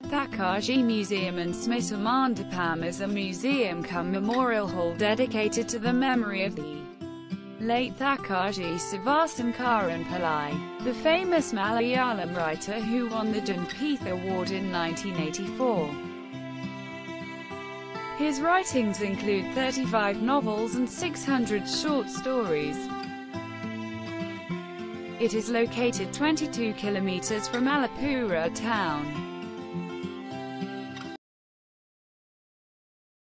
Thakazhi Museum and Smritimandapam is a museum-cum-memorial hall dedicated to the memory of the late Thakazhi Sivasankaran Pillai, the famous Malayalam writer who won the Jnanpeeth Award in 1984. His writings include 35 novels and 600 short stories. It is located 22 kilometers from Alappuzha town.